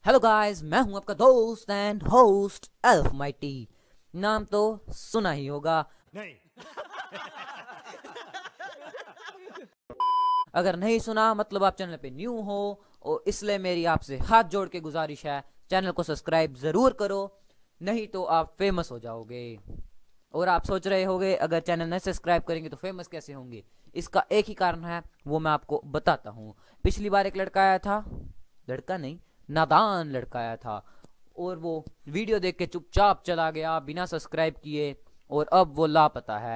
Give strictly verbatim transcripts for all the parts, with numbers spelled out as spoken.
Hello guys, मैं हूं आपका दोस्त एंड होस्ट एल्फ माइटी। नाम तो सुना ही होगा। नहीं। अगर नहीं सुना मतलब आप चैनल पे न्यू हो, और इसलिए मेरी आपसे हाथ जोड़ के गुजारिश है, चैनल को सब्सक्राइब जरूर करो, नहीं तो आप फेमस हो जाओगे। और आप सोच रहे होंगे अगर चैनल नहीं सब्सक्राइब करेंगे तो फेमस कैसे होंगे। इसका एक ही कारण है, वो मैं आपको बताता हूँ। पिछली बार एक लड़का आया था, लड़का नहीं नादान लड़का आया था, और वो वीडियो देख के चुपचाप चला गया बिना सब्सक्राइब किए, और अब वो लापता है।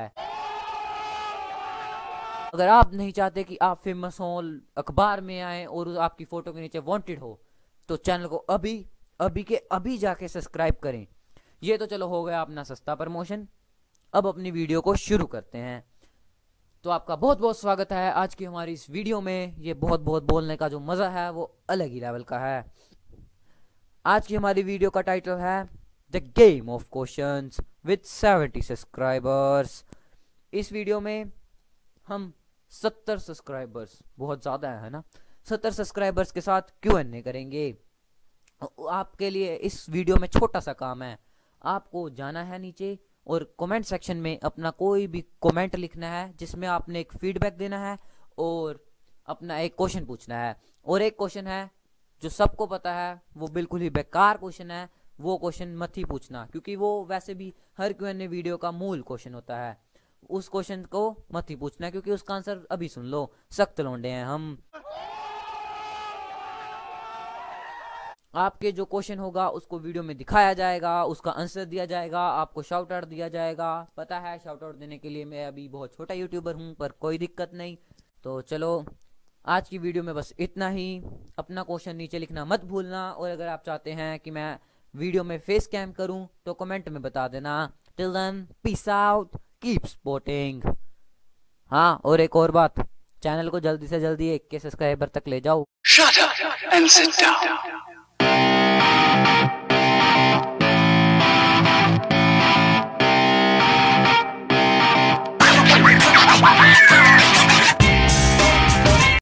अगर आप नहीं चाहते कि आप फेमस हो, अखबार में आए और आपकी फोटो के नीचे वांटेड हो, तो चैनल को अभी अभी के अभी जाके सब्सक्राइब करें। ये तो चलो हो गया अपना सस्ता प्रमोशन। अब अपनी वीडियो को शुरू करते हैं। तो आपका बहुत बहुत स्वागत है आज की हमारी इस वीडियो में। ये बहुत बहुत बोलने का जो मज़ा है वो अलग ही लेवल का है। आज की हमारी वीडियो का टाइटल है the game of questions with seventy subscribers. इस वीडियो में हम सत्तर सब्सक्राइबर्स, बहुत ज़्यादा है ना, सत्तर सब्सक्राइबर्स के साथ क्यू एन ए करेंगे। आपके लिए इस वीडियो में छोटा सा काम है, आपको जाना है नीचे और कमेंट सेक्शन में अपना कोई भी कमेंट लिखना है जिसमें आपने एक फीडबैक देना है और अपना एक क्वेश्चन पूछना है। और एक क्वेश्चन है जो सबको पता है, वो बिल्कुल ही बेकार क्वेश्चन है, वो क्वेश्चन मत ही पूछना, क्योंकि वो वैसे भी हर क्यू एन ए वीडियो का मूल क्वेश्चन होता है। उस क्वेश्चन को मत ही पूछना, क्योंकि उसका आंसर अभी सुन लो, सख्त लौंडे हैं हम। आपके जो क्वेश्चन होगा उसको वीडियो में दिखाया जाएगा, उसका आंसर दिया जाएगा, आपको शाउट आउट दिया जाएगा। पता है शाउट आउट देने के लिए मैं अभी बहुत छोटा यूट्यूबर हूं, पर कोई दिक्कत नहीं। तो चलो आज की वीडियो में बस इतना ही। अपना क्वेश्चन नीचे लिखना मत भूलना, और अगर आप चाहते हैं कि मैं वीडियो में फेस कैम करूं तो कमेंट में बता देना। Till then peace out, keep sporting. हाँ, और एक और बात, चैनल को जल्दी से जल्दी एक के सब्सक्राइबर तक ले जाओ। Shut up and sit down.